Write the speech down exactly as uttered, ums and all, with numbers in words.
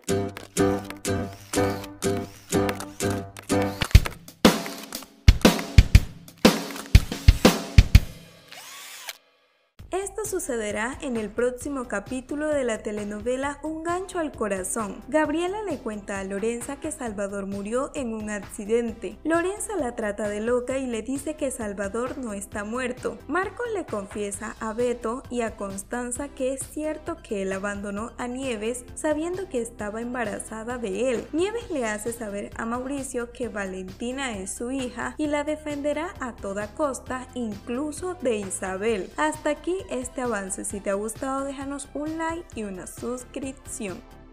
Esto sucederá en el próximo capítulo de la telenovela Un gancho al corazón. Gabriela le cuenta a Lorenza que Salvador murió en un accidente. Lorenza la trata de loca y le dice que Salvador no está muerto. Marcos le confiesa a Beto y a Constanza que es cierto que él abandonó a Nieves sabiendo que estaba embarazada de él. Nieves le hace saber a Mauricio que Valentina es su hija y la defenderá a toda costa, incluso de Isabel. Hasta aquí este avance. Si te ha gustado, déjanos un like y una suscripción.